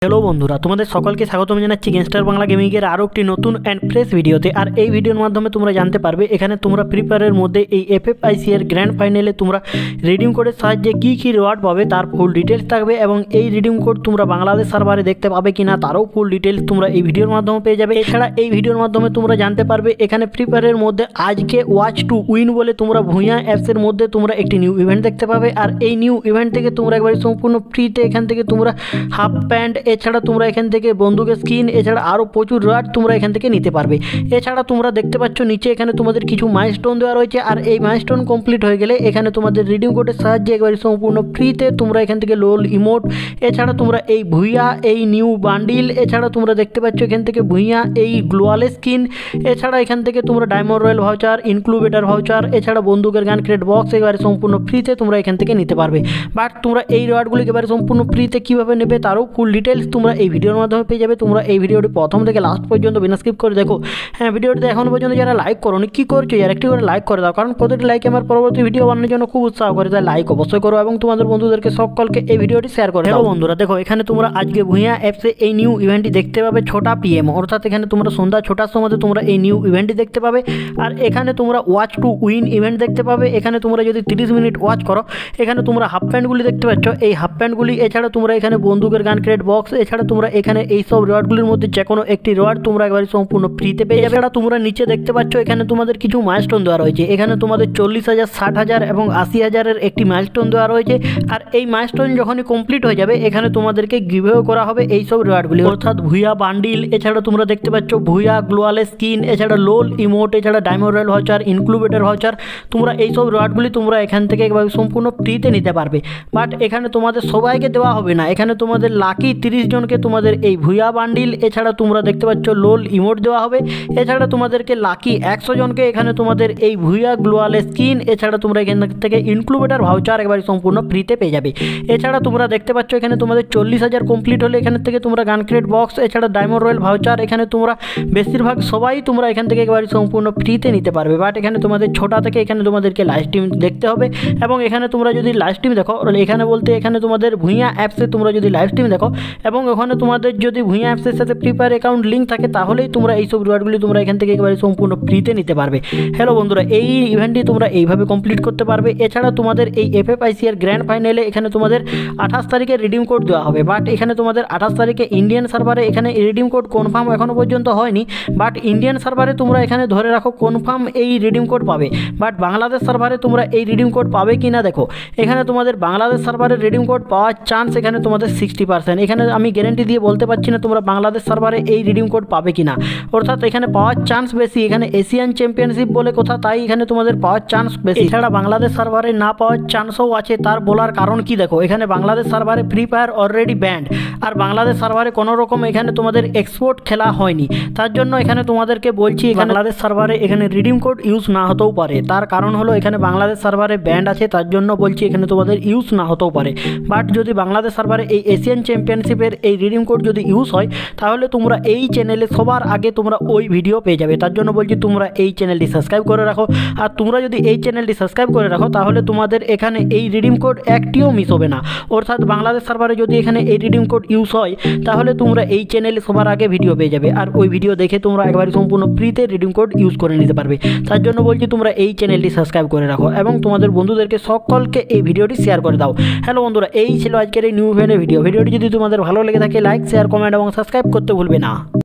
Hello বন্ধুরা, তোমাদের সকলকে স্বাগতম জানাচ্ছি গ্যাংস্টার বাংলা গেমিংয়ের আরও একটি নতুন অ্যান্ড ফ্রেশ ভিডিওতে। আর এই ভিডিওর মাধ্যমে তোমরা জানতে পারবে এখানে তোমরা ফ্রি ফায়ারের মধ্যে এই এফএফআইসি এর গ্র্যান্ড ফাইনালে তোমরা রিডিম কোডের সাহায্যে কী কী রিওয়ার্ড পাবে তার ফুল ডিটেলস থাকবে, এবং এই রিডিম কোড তোমরা বাংলাদেশ সার্ভারে দেখতে পাবে কিনা তারও ফুল ডিটেলস তোমরা এই ভিডিওর মাধ্যমে পেয়ে যাবে। এছাড়া এই ভিডিওর মাধ্যমে তোমরা জানতে পারবে এখানে ফ্রি ফায়ারের মধ্যে আজকে ওয়াচ টু উইন বলে তোমরা ভুঁইয়া অ্যাপসের মধ্যে তোমরা একটি নিউ ইভেন্ট দেখতে পাবে। আর এই নিউ ইভেন্ট থেকে তোমরা একবারে সম্পূর্ণ ফ্রিতে এখান থেকে তোমরা হাফ প্যান্ট, এছাড়া তোমরা এখান থেকে বন্দুকের স্কিন, এছাড়া আরও প্রচুর রিওয়ার্ড তোমরা এখান থেকে নিতে পারবে। এছাড়া তোমরা দেখতে পাচ্ছ নিচে এখানে তোমাদের কিছু মাইলস্টোন দেওয়া রয়েছে, আর এই মাইলস্টোন কমপ্লিট হয়ে গেলে এখানে তোমাদের রিডিম কোডের সাহায্যে একবারে সম্পূর্ণ ফ্রিতে তোমরা এখান থেকে লোল ইমোট, এছাড়া তোমরা এই ভুঁইয়া এই নিউ বান্ডিল, এছাড়া তোমরা দেখতে পাচ্ছ এখান থেকে ভুঁইয়া এই গ্লোয়াল স্কিন, এছাড়া এখান থেকে তোমরা diamond royale voucher, incubator voucher, এছাড়া বন্দুকের গান ক্রেট বক্স একেবারে সম্পূর্ণ ফ্রিতে তোমরা এখান থেকে নিতে পারবে। বাট তোমরা এই রিওয়ার্ডগুলি একেবারে সম্পূর্ণ ফ্রিতে কীভাবে নেবে তারও ফুল ডিটেলস তোমরা এই ভিডিওর মাধ্যমে পেয়ে যাবে। তোমরা এই ভিডিওটি প্রথম থেকে লাস্ট পর্যন্ত বিনা স্কিপ করে দেখো। হ্যাঁ, ভিডিওটিতে এখনও পর্যন্ত যারা লাইক করোনি, কী করছো যারা একটি করে লাইক করে দাও, কারণ প্রতিটি লাইক আমার পরবর্তী ভিডিও বানানোর জন্য খুব উৎসাহ করে। তাই লাইক অবশ্যই করো এবং তোমাদের বন্ধুদেরকে সকলকে এই ভিডিওটি শেয়ার করে দাও। বন্ধুরা দেখো, এখানে তোমরা আজকে ভুঁইয়া অ্যাপসে এই নিউ ইভেন্টটি দেখতে পাবে 6টা PM, অর্থাৎ এখানে তোমরা সন্ধ্যা 6টার সময় তোমরা এই নিউ ইভেন্টটি দেখতে পাবে। আর এখানে তোমরা ওয়াচ টু উইন ইভেন্ট দেখতে পাবে। এখানে তোমরা যদি 30 মিনিট ওয়াচ করো, এখানে তোমরা হাফ প্যান্টগুলি দেখতে পাচ্ছ, এই হাফ প্যান্টগুলি, এছাড়া তোমরা এখানে বন্দুকের গান ক্রেট বক্স, এছাড়া তোমরা এখানে এই সব রিওয়ার্ডগুলির মধ্যে যে কোনো একটি রিওয়ার্ড তোমরা একবারে সম্পূর্ণ ফ্রিতে পেয়ে যাবে। এছাড়া তোমরা নিচে দেখতে পাচ্ছ এখানে তোমাদের কিছু মাইলস্টোন দেওয়া রয়েছে। এখানে তোমাদের 40,000, 60,000 এবং 80,000-এর একটি মাইলস্টোন দেওয়া রয়েছে। আর এই মাইলস্টোন যখনই কমপ্লিট হয়ে যাবে এখানে তোমাদেরকে গিভঅ্যাওয়ে করা হবে এই সব রিওয়ার্ডগুলি, অর্থাৎ ভুঁইয়া বান্ডিল, এছাড়া তোমরা দেখতে পাচ্ছ ভুঁইয়া গ্লোয়াল স্কিন, এছাড়া লোল ইমোট, এছাড়া diamond royale voucher, incubator voucher. তোমরা এই সব রিওয়ার্ডগুলি তোমরা এখান থেকে একবার সম্পূর্ণ ফ্রিতে নিতে পারবে। বাট এখানে তোমাদের সবাইকে দেওয়া হবে না, এখানে তোমাদের লাকি 30 জনকে তোমাদের এই ভুঁইয়া বান্ডিল, এছাড়া তোমরা দেখতে পাচ্ছ লোল ইমোট দেওয়া হবে। এছাড়া তোমাদেরকে লাকি 100 জনকে এখানে তোমাদের এই ভুঁইয়া গ্লোয়াল স্কিন, এছাড়া তোমরা এখান থেকে ইনক্লুবেটার ভাউচার একবার সম্পূর্ণ ফ্রিতে পেয়ে যাবে। এছাড়া তোমরা দেখতে পাচ্ছ এখানে তোমাদের 40,000 কমপ্লিট হলে এখান থেকে তোমরা গান ক্রেট বক্স, এছাড়া ডায়মন্ড রয়্যাল ভাউচার, এখানে তোমরা বেশিরভাগ সবাই তোমরা এখান থেকে একবার সম্পূর্ণ ফ্রিতে নিতে পারবে। বাট এখানে তোমাদের 6টা থেকে এখানে তোমাদেরকে লাইভ স্ট্রিম দেখতে হবে, এবং এখানে তোমরা যদি লাইভ স্ট্রিম দেখো, এখানে বলতে এখানে তোমাদের ভুঁইয়া অ্যাপসে তোমরা যদি লাইভ স্ট্রিম দেখো এবং ওখানে তোমাদের যদি ভুঁইয়া অ্যাপসের সাথে ফ্রি ফায়ার অ্যাকাউন্ট লিঙ্ক থাকে, তাহলেই তোমরা এইসব রিওয়ার্ডগুলি তোমরা এখান থেকে একেবারে সম্পূর্ণ ফ্রিতে নিতে পারবে। হ্যালো বন্ধুরা, এই ইভেন্টটি তোমরা এইভাবে কমপ্লিট করতে পারবে। এছাড়া তোমাদের এই এফএফআইসি এর গ্র্যান্ড ফাইনালে এখানে তোমাদের 28 তারিখে রিডিম কোড দেওয়া হবে। বাট এখানে তোমাদের 28 তারিখে ইন্ডিয়ান সার্ভারে এখানে রিডিম কোড কনফার্ম এখনও পর্যন্ত হয়নি। বাট ইন্ডিয়ান সার্ভারে তোমরা এখানে ধরে রাখো কনফার্ম এই রিডিম কোড পাবে। বাট বাংলাদেশ সার্ভারে তোমরা এই রিডিম কোড পাবে কি না দেখো, এখানে তোমাদের বাংলাদেশ সার্ভারে রিডিম কোড পাওয়ার চান্স এখানে তোমাদের 60%। এখানে আমি গ্যারেন্টি দিয়ে বলতে পারছি না তোমরা বাংলাদেশ সার্ভারে এই রিডিম কোড পাবে কি না, অর্থাৎ এখানে পাওয়ার চান্স বেশি। এখানে এশিয়ান চ্যাম্পিয়নশিপ বলে কথা, তাই এখানে তোমাদের পাওয়ার চান্স বেশি। এছাড়া বাংলাদেশ সার্ভারে না পাওয়ার চান্সও আছে। তার বলার কারণ কি দেখো, এখানে বাংলাদেশ সার্ভারে ফ্রি ফায়ার অলরেডি ব্যান্ড, আর বাংলাদেশ সার্ভারে কোনো রকম এখানে তোমাদের এক্সপোর্ট খেলা হয়নি। তার জন্য এখানে তোমাদেরকে বলছি বাংলাদেশ সার্ভারে এখানে রিডিম কোড ইউজ না হতেও পারে। তার কারণ হলো এখানে বাংলাদেশ সার্ভারে ব্যান্ড আছে, তার জন্য বলছি এখানে তোমাদের ইউজ না হতেও পারে। বাট যদি বাংলাদেশ সার্ভারে এই এশিয়ান চ্যাম্পিয়নশিপের এই রিডিম কোড যদি ইউজ হয়, তাহলে তোমরা এই চ্যানেলে সবার আগে তোমরা ওই ভিডিও পেয়ে যাবে। তার জন্য বলছি তোমরা এই চ্যানেলটি সাবস্ক্রাইব করে রাখো। আর তোমরা যদি এই চ্যানেলটি সাবস্ক্রাইব করে রাখো, তাহলে তোমাদের এখানে এই রিডিম কোড একটিও মিস হবে না। অর্থাৎ বাংলাদেশ সার্ভারে যদি এখানে এই রিডিম কোড ইউজ হয়, তাহলে তোমরা এই চ্যানেলে সবার আগে ভিডিও পেয়ে যাবে, আর ওই ভিডিও দেখে তোমরা একবারে সম্পূর্ণ ফ্রিতে রিডিম কোড ইউজ করে নিতে পারবে। তার জন্য বলছি তোমরা এই চ্যানেলটি সাবস্ক্রাইব করে রাখো এবং তোমাদের বন্ধুদেরকে সকলকে এই ভিডিওটি শেয়ার করে দাও। হ্যালো বন্ধুরা, এই ছিল আজকের এই নিউ ইভেন্টের ভিডিওটি যদি তোমাদের ভালো লেগে থাকে লাইক, শেয়ার, কমেন্ট এবং সাবস্ক্রাইব করতে ভুলবে না।